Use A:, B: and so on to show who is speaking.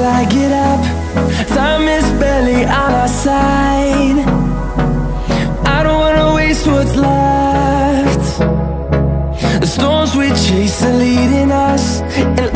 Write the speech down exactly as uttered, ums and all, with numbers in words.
A: I get up, time is barely on our side. I don't wanna waste what's left. The storms we chase are leading us, and